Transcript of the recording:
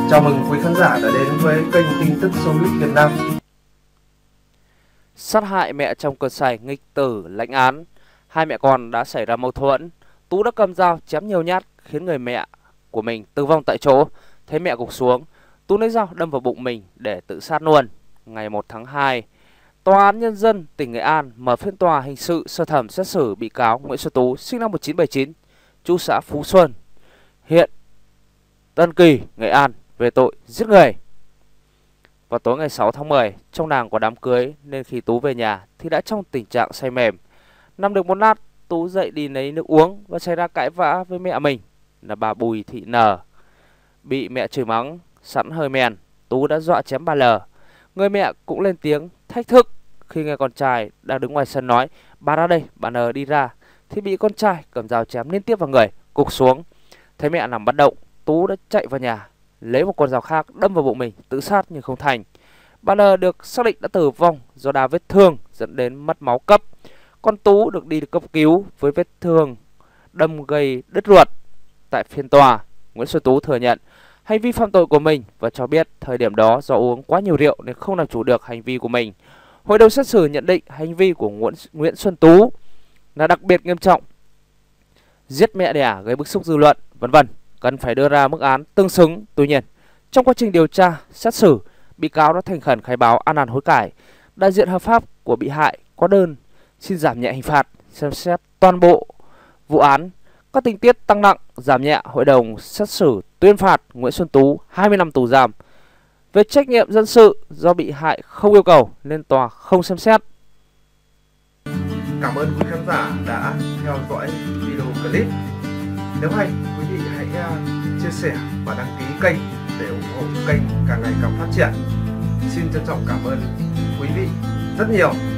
Chào mừng quý khán giả đã đến với kênh tin tức Showbiz Việt Nam. Sát hại mẹ trong cơn say nghịch tử lãnh án. Hai mẹ con đã xảy ra mâu thuẫn. Tú đã cầm dao chém nhiều nhát khiến người mẹ của mình tử vong tại chỗ. Thấy mẹ gục xuống, Tú lấy dao đâm vào bụng mình để tự sát luôn. Ngày 1 tháng 2, Tòa án Nhân dân tỉnh Nghệ An mở phiên tòa hình sự sơ thẩm xét xử bị cáo Nguyễn Xuân Tú sinh năm 1979, trú xã Phú Xuân, huyện Tân Kỳ, Nghệ An về tội giết người. Vào tối ngày 6 tháng 10, trong làng có đám cưới nên khi Tú về nhà thì đã trong tình trạng say mềm. Nằm được một lát, Tú dậy đi lấy nước uống và xảy ra cãi vã với mẹ mình là bà Bùi Thị N. Bị mẹ chửi mắng, sẵn hơi men, Tú đã dọa chém bà L. Người mẹ cũng lên tiếng thách thức. Khi nghe con trai đang đứng ngoài sân nói bà ra đây, bà N đi ra, thì bị con trai cầm dao chém liên tiếp vào người, gục xuống. Thấy mẹ nằm bất động, Tú đã chạy vào nhà, lấy một con dao khác đâm vào bụng mình, tự sát nhưng không thành. Bà N được xác định đã tử vong do đa vết thương dẫn đến mất máu cấp. Còn Tú được đi cấp cứu với vết thương đâm gây đứt ruột. Tại phiên tòa, Nguyễn Xuân Tú thừa nhận hành vi phạm tội của mình và cho biết thời điểm đó do uống quá nhiều rượu nên không làm chủ được hành vi của mình. Hội đồng xét xử nhận định hành vi của Nguyễn Xuân Tú là đặc biệt nghiêm trọng, giết mẹ đẻ gây bức xúc dư luận, vân vân, cần phải đưa ra mức án tương xứng. Tuy nhiên, trong quá trình điều tra, xét xử, bị cáo đã thành khẩn khai báo ăn năn hối cải. Đại diện hợp pháp của bị hại có đơn xin giảm nhẹ hình phạt, xem xét toàn bộ vụ án. Các tình tiết tăng nặng, giảm nhẹ, hội đồng xét xử tuyên phạt Nguyễn Xuân Tú 20 năm tù giam. Về trách nhiệm dân sự do bị hại không yêu cầu nên tòa không xem xét. Cảm ơn quý khán giả đã theo dõi video clip. Nếu hay, quý vị hãy chia sẻ và đăng ký kênh để ủng hộ kênh càng ngày càng phát triển. Xin trân trọng cảm ơn quý vị rất nhiều.